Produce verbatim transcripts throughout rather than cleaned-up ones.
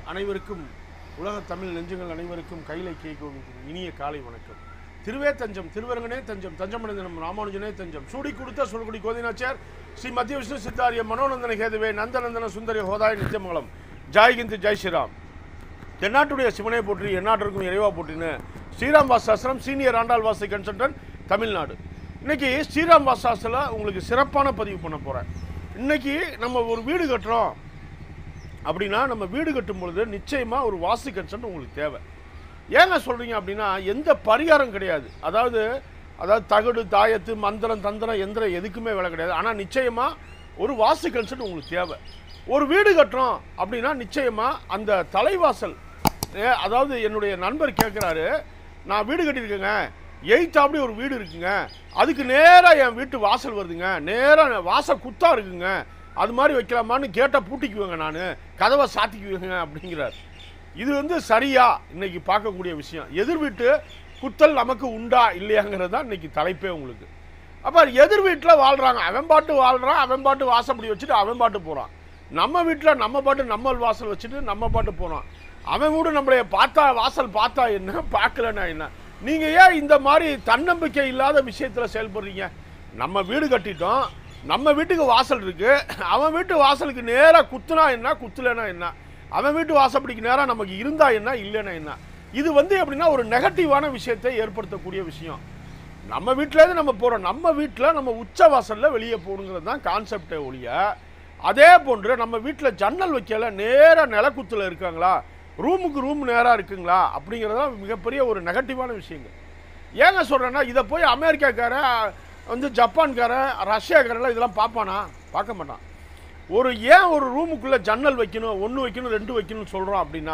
அனைவருக்கும் உலக தமிழ் நெஞ்சங்கள் அனைவருக்கும் கையிலை கேட்கும் இனிய காலை வணக்கம். திருவே தஞ்சம், திருவரங்கனே தஞ்சம், தஞ்சமடைந்தனம் ராமானுஜனே தஞ்சம், சூடி கொடுத்த சொல்குடி கோதினாச்சார் ஸ்ரீ மத்திய விஷ்ணு சித்தாரிய மனோநந்தன கேதுவே நந்தநந்தன சுந்தரி ஹோதாய நித்தியமங்கலம். ஜாய்கிந்து ஜெய் ஸ்ரீராம். தென்னாட்டுடைய சிவனை போற்றி எந்நாட்டிற்கும் இறைவா போற்றின்னு ஸ்ரீராம் வாஸ்துஷாஸ்திரம் சீனியர் ஆண்டாள் வாஸ்து கன்சல்டன்ட் தமிழ்நாடு. இன்னைக்கு ஸ்ரீராம் வாஸ்துஷாஸ்திரத்தில் உங்களுக்கு சிறப்பான பதிவு பண்ண போகிறேன். இன்னைக்கு நம்ம ஒரு வீடு கட்டுறோம் அப்படின்னா நம்ம வீடு கட்டும் பொழுது நிச்சயமாக ஒரு வாஸ்து கன்சல்ட் உங்களுக்கு தேவை. ஏங்க சொல்கிறீங்க அப்படின்னா எந்த பரிகாரம் கிடையாது. அதாவது அதாவது தகடு தாயத்து மந்திரம் தந்திரம் எந்திரம் எதுக்குமே வேலை கிடையாது. ஆனால் நிச்சயமாக ஒரு வாஸ்து கன்சல்ட் உங்களுக்கு தேவை. ஒரு வீடு கட்டுறோம் அப்படின்னா நிச்சயமாக அந்த தலைவாசல், அதாவது என்னுடைய நண்பர் கேட்குறாரு, நான் வீடு கட்டியிருக்கேங்க, எயித் அப்படி ஒரு வீடு இருக்குங்க, அதுக்கு நேராக என் வீட்டு வாசல் வருதுங்க, நேராக வாசல் குத்தா இருக்குங்க, அது மாதிரி வைக்கலாமான்னு கேட்டால் பூட்டிக்குவேங்க, நான் கதவை சாத்திக்குவேங்க அப்படிங்கிறார். இது வந்து சரியா இன்னைக்கு பார்க்கக்கூடிய விஷயம். எதிர் வீட்டு குத்தல் நமக்கு உண்டா இல்லையாங்கிறது தான் இன்னைக்கு தலைப்பே உங்களுக்கு. அப்போ எதிர் வீட்டில் வாழ்கிறாங்க, அவன் பாட்டு வாழ்கிறான், அவன் பாட்டு வாசப்படி வச்சுட்டு அவன் பாட்டு போகிறான். நம்ம வீட்டில் நம்ம பாட்டு நம்ம வாசல் வச்சுட்டு நம்ம பாட்டு போகிறோம். அவன் கூட நம்மளைய பார்த்தா வாசல் பார்த்தா என்ன, பார்க்கலன்னா என்ன. நீங்கள் ஏன் இந்த மாதிரி தன்னம்பிக்கை இல்லாத விஷயத்தில் செயல்படுறீங்க? நம்ம வீடு கட்டிட்டோம், நம்ம வீட்டுக்கு வாசல் இருக்கு, அவன் வீட்டு வாசலுக்கு நேராக குத்துனா என்ன, குத்துலனா என்ன, அவன் வீட்டு வாசப்படிக்கு நேராக நமக்கு இருந்தா என்ன, இல்லைன்னா என்ன. இது வந்து எப்படின்னா ஒரு நெகட்டிவான விஷயத்தை ஏற்படுத்தக்கூடிய விஷயம். நம்ம வீட்டிலேருந்து நம்ம போகிறோம், நம்ம வீட்டில் நம்ம உச்ச வாசலில் வெளியே போகணுங்கிறது தான் கான்செப்டே ஒழிய, அதே போன்று நம்ம வீட்டில் ஜன்னல் வைக்கல நேராக நிலக்குத்தில் இருக்காங்களா, ரூமுக்கு ரூம் நேராக இருக்குங்களா அப்படிங்கிறதான் மிகப்பெரிய ஒரு நெகட்டிவான விஷயங்கள். ஏங்க சொல்கிறேன்னா, இதை போய் அமெரிக்காக்காரன் வந்து ஜப்பான்காரன் ரஷ்யாக்காரெல்லாம் இதெல்லாம் பார்ப்பானா? பார்க்க மாட்டான். ஒரு ஏன் ஒரு ரூமுக்குள்ளே ஜன்னல் வைக்கணும், ஒன்று வைக்கணும் ரெண்டு வைக்கணும்னு சொல்கிறோம் அப்படின்னா,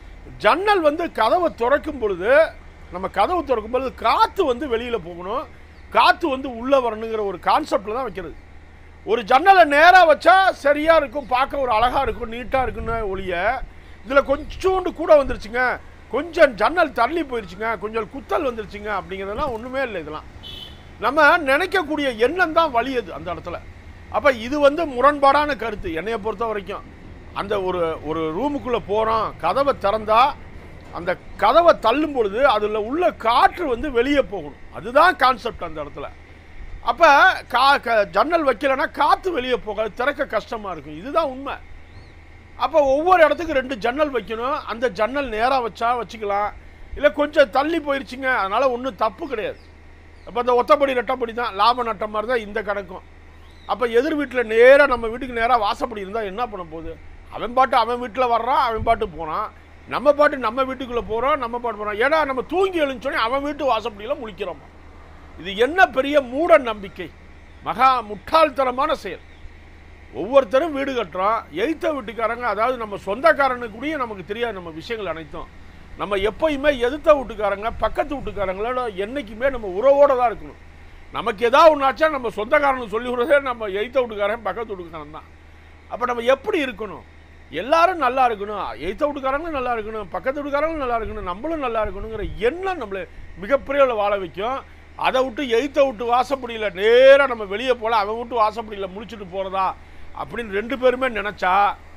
ஜன்னல் வந்து கதவை திறக்கும் பொழுது, நம்ம கதவை திறக்கும் பொழுது காற்று வந்து வெளியில் போகணும், காற்று வந்து உள்ளே வரணுங்கிற ஒரு கான்செப்டில் தான் வைக்கிறது. ஒரு ஜன்னலை நேராக வச்சா சரியாக இருக்கும், பார்க்க ஒரு அழகாக இருக்கும், நீட்டாக இருக்குன்னு ஒழிய, இதில் கொஞ்சோண்டு கூட வந்துருச்சுங்க, கொஞ்சம் ஜன்னல் தள்ளி போயிடுச்சுங்க, கொஞ்சம் குத்தல் வந்துருச்சுங்க அப்படிங்கிறதெல்லாம் ஒன்றுமே இல்லை. இதெல்லாம் நம்ம நினைக்கக்கூடிய எண்ணம் தான் வலியது அந்த இடத்துல. அப்போ இது வந்து முரண்பாடான கருத்து என்னையை பொறுத்த வரைக்கும். அந்த ஒரு ஒரு ரூமுக்குள்ளே போகிறோம், கதவை திறந்தா அந்த கதவை தள்ளும் பொழுது அதில் உள்ள காற்று வந்து வெளியே போகணும், அதுதான் கான்செப்ட் அந்த இடத்துல. அப்போ கா க ஜன்னல் வைக்கலைன்னா காற்று வெளியே போகாது, திறக்க கஷ்டமாக இருக்கும், இதுதான் உண்மை. அப்போ ஒவ்வொரு இடத்துக்கு ரெண்டு ஜன்னல் வைக்கணும். அந்த ஜன்னல் நேராக வச்சா வச்சுக்கலாம், இல்லை கொஞ்சம் தள்ளி போயிடுச்சுங்க, அதனால் ஒன்றும் தப்பு கிடையாது. அப்போ அந்த ஒத்தப்படி ரெட்டப்படி தான், லாப நட்டம் மாதிரி தான் இந்த கணக்கும். அப்போ எதிர் வீட்டில் நேராக நம்ம வீட்டுக்கு நேராக வாசப்படி இருந்தால் என்ன பண்ண போகுது? அவன் பாட்டு அவன் வீட்டில் வர்றான், அவன் பாட்டு போகிறான், நம்ம பாட்டு நம்ம வீட்டுக்குள்ளே போகிறோம், நம்ம பாட்டு போகிறோம். ஏன்னா நம்ம தூங்கி எழுந்தோடனே அவன் வீட்டு வாசப்படியில் முழிக்கிறோம். இது என்ன பெரிய மூட நம்பிக்கை, மகா முட்டாள்தனமான செயல். ஒவ்வொருத்தரும் வீடு கட்டுறோம், எய்த்த வீட்டுக்காரங்க, அதாவது நம்ம சொந்தக்காரனுக்கு கூட நமக்கு தெரியாது நம்ம விஷயங்கள் அனைத்தும். நம்ம எப்பயுமே எதிர்த்த வீட்டுக்காரங்க பக்கத்து வீட்டுக்காரங்களோட என்றைக்குமே நம்ம உறவோடு தான் இருக்கணும். நமக்கு ஏதாவது ஒன்றாச்சா நம்ம சொந்தக்காரனுக்கு சொல்லி விடுறதே நம்ம எய்த்த வீட்டுக்காரன் பக்கத்து வீட்டுக்காரன் தான். அப்போ நம்ம எப்படி இருக்கணும்? எல்லாரும் நல்லா இருக்கணும், எய்த்த வீட்டுக்காரங்களும் நல்லா இருக்கணும், பக்கத்து வீட்டுக்காரங்களும் நல்லா இருக்கணும், நம்மளும் நல்லா இருக்கணுங்கிற எண்ணம் நம்மளை மிகப்பெரிய வாழ வைக்கும். அதை விட்டு எய்த்த விட்டு வாசப்படியில் நேராக நம்ம வெளியே போகல, அவன் விட்டு வாசப்படியில் முடிச்சுட்டு போகிறதா அப்படின்னு ரெண்டு பேருமே நினச்சா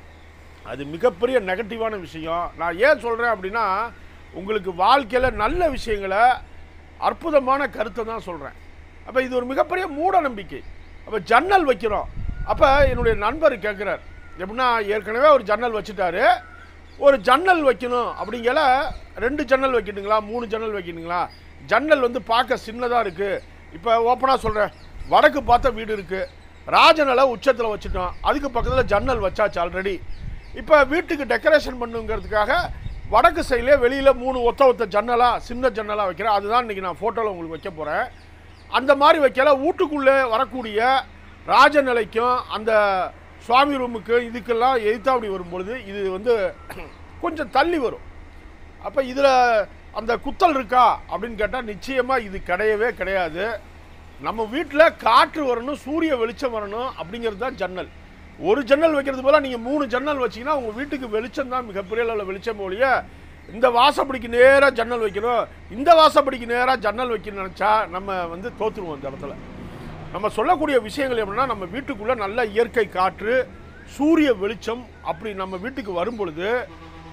அது மிகப்பெரிய நெகட்டிவான விஷயம். நான் ஏன் சொல்கிறேன் அப்படின்னா, உங்களுக்கு வாழ்க்கையில் நல்ல விஷயங்களை அற்புதமான கருத்தை தான் சொல்கிறேன். அப்போ இது ஒரு மிகப்பெரிய மூட நம்பிக்கை. அப்போ ஜன்னல் வைக்கிறோம். அப்போ என்னுடைய நண்பர் கேட்குறார், எப்படின்னா ஏற்கனவே ஒரு ஜன்னல் வச்சுட்டாரு, ஒரு ஜன்னல் வைக்கணும் அப்படிங்கல, ரெண்டு ஜன்னல் வைக்கணுங்களா மூணு ஜன்னல் வைக்கணுங்களா? ஜன்னல் வந்து பார்க்க சின்னதாக இருக்குது. இப்போ ஓப்பனாக சொல்கிறேன், வடக்கு பார்த்த வீடு இருக்குது, ராஜநலை உச்சத்தில் வச்சுட்டோம், அதுக்கு பக்கத்தில் ஜன்னல் வச்சாச்சு ஆல்ரெடி. இப்போ வீட்டுக்கு டெக்கரேஷன் பண்ணுங்கிறதுக்காக வடக்கு சைடில் வெளியில் மூணு ஒத்த ஒத்த ஜன்னலாக சின்ன ஜன்னலாக வைக்கிறேன். அதுதான் இன்றைக்கி நான் ஃபோட்டோவில் உங்களுக்கு வைக்க போகிறேன். அந்த மாதிரி வைக்கல, வீட்டுக்குள்ளே வரக்கூடிய ராஜநிலைக்கும் அந்த சுவாமி ரூமுக்கு இதுக்கெல்லாம் எதிர்த்தாப்படி வரும்பொழுது இது வந்து கொஞ்சம் தள்ளி வரும். அப்போ இதில் அந்த குத்தல் இருக்கா அப்படின்னு கேட்டால் நிச்சயமாக இது கிடையவே கிடையாது. நம்ம வீட்டில் காற்று வரணும், சூரிய வெளிச்சம் வரணும் அப்படிங்கிறது தான் ஜன்னல். ஒரு ஜன்னல் வைக்கிறது போல நீங்கள் மூணு ஜன்னல் வச்சிங்கன்னா உங்கள் வீட்டுக்கு வெளிச்சம் தான் மிகப்பெரிய அளவில் வெளிச்சம் ஒழிய, இந்த வாசப்படிக்கு நேராக ஜன்னல் வைக்கணும், இந்த வாசப்படிக்கு நேராக ஜன்னல் வைக்கணும்னு நினச்சா நம்ம வந்து தோற்றுருவோம். அந்த இடத்துல நம்ம சொல்லக்கூடிய விஷயங்கள் எப்படின்னா, நம்ம வீட்டுக்குள்ளே நல்ல இயற்கை காற்று, சூரிய வெளிச்சம் அப்படி நம்ம வீட்டுக்கு வரும் பொழுது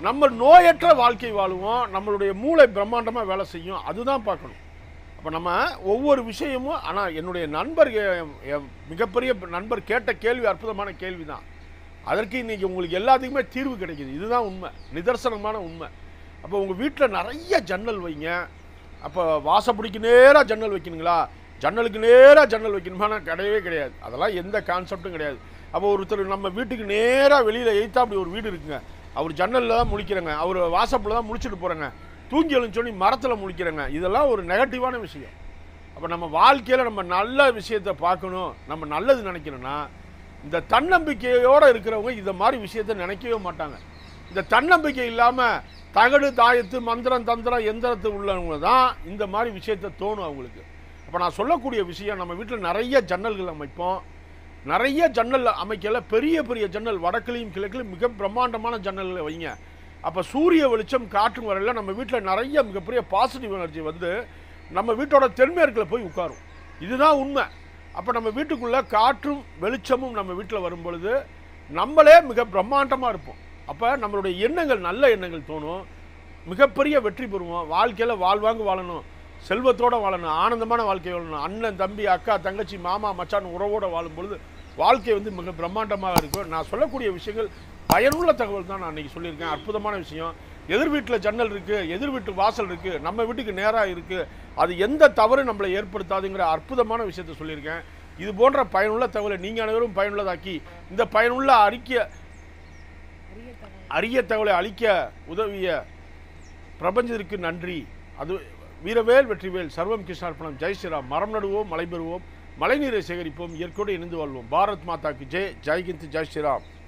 நம்ம நோயற்ற வாழ்க்கை வாழுவோம், நம்மளுடைய மூளை பிரம்மாண்டமாக வேலை செய்யும். அதுதான் பார்க்கணும். அப்போ நம்ம ஒவ்வொரு விஷயமும், ஆனால் என்னுடைய நண்பர் மிகப்பெரிய நண்பர் கேட்ட கேள்வி அற்புதமான கேள்வி தான். அதற்கு இன்றைக்கி உங்களுக்கு எல்லாத்துக்குமே தீர்வு கிடைக்கிது. இதுதான் உண்மை, நிதர்சனமான உண்மை. அப்போ உங்கள் வீட்டில் நிறைய ஜன்னல் வைங்க. அப்போ வாசப்படிக்கு நேராக ஜன்னல் வைக்கணுங்களா, ஜன்னலுக்கு நேராக ஜன்னல் வைக்கணுமானா கிடையவே கிடையாது. அதெல்லாம் எந்த கான்செப்டும் கிடையாது. அப்போ ஒருத்தர் நம்ம வீட்டுக்கு நேராக வெளியில் எய்த்தா அப்படி ஒரு வீடு இருக்குங்க, அவர் ஜன்னலில் தான் முழிக்கிறேங்க, அவர் வாசப்பில் தான் முழிச்சிட்டு போகிறேங்க, தூங்கி எழுந்தோன்னி மரத்தில் முழிக்கிறேங்க. இதெல்லாம் ஒரு நெகட்டிவான விஷயம். அப்போ நம்ம வாழ்க்கையில் நம்ம நல்ல விஷயத்தை பார்க்கணும், நம்ம நல்லது நினைக்கணும்னா இந்த தன்னம்பிக்கையோடு இருக்கிறவங்க இந்த மாதிரி விஷயத்தை நினைக்கவே மாட்டாங்க. இந்த தன்னம்பிக்கை இல்லாமல் தகடு தாயத்து மந்திரம் தந்திரம் எந்திரத்து உள்ளவங்க தான் இந்த மாதிரி விஷயத்தை தோணும் அவங்களுக்கு. அப்போ நான் சொல்லக்கூடிய விஷயம், நம்ம வீட்டில் நிறைய ஜன்னல்கள் அமைப்போம். நிறைய ஜன்னல் அமைக்கல, பெரிய பெரிய ஜன்னல் வடக்குலையும் கிழக்குலையும் மிக பிரம்மாண்டமான ஜன்னல்களை வைங்க. அப்போ சூரிய வெளிச்சம் காற்று வரையில் நம்ம வீட்டில் நிறைய மிகப்பெரிய பாசிட்டிவ் எனர்ஜி வந்து நம்ம வீட்டோட தென்மேற்கில் போய் உட்காரும். இதுதான் உண்மை. அப்போ நம்ம வீட்டுக்குள்ளே காற்றும் வெளிச்சமும் நம்ம வீட்டில் வரும் பொழுது நம்மளே மிக பிரம்மாண்டமாக இருப்போம். அப்போ நம்மளுடைய எண்ணங்கள் நல்ல எண்ணங்கள் தோணும், மிகப்பெரிய வெற்றி பெறுவோம். வாழ்க்கையில் வாழ்வாங்க வாழணும், செல்வத்தோடு வாழணும், ஆனந்தமான வாழ்க்கை வாழணும். அண்ணன் தம்பி அக்கா தங்கச்சி மாமா மச்சான் உறவோடு வாழும் பொழுது வாழ்க்கை வந்து மிக பிரம்மாண்டமாக இருக்கும். நான் சொல்லக்கூடிய விஷயங்கள் பயனுள்ள தகவல் தான் நான் இன்றைக்கி சொல்லியிருக்கேன். அற்புதமான விஷயம். எதிர் வீட்டில் ஜன்னல் இருக்குது, எதிர் வீட்டு வாசல் இருக்குது, நம்ம வீட்டுக்கு நேராக இருக்குது, அது எந்த தவறு நம்மளை ஏற்படுத்தாதுங்கிற அற்புதமான விஷயத்தை சொல்லியிருக்கேன். இது போன்ற பயனுள்ள தகவலை நீங்கள் அனைவரும் பயனுள்ளதாக்கி இந்த பயனுள்ள அறிக்கை அரிய தகவலை அளிக்க உதவிய பிரபஞ்சத்திற்கு நன்றி. அது வீரவேல் வெற்றிவேல், சர்வம் கிருஷ்ணார்ப்பணம். ஜெய் ஸ்ரீராம். மரம் நடுவோம், மழை பெறுவோம், மழைநீரை சேகரிப்போம், இயற்கையோடு இணைந்து வாழ்வோம். பாரத் மாதாக்கு ஜெய். ஜெய்ஹிந்த். ஜெய் ஸ்ரீராம்.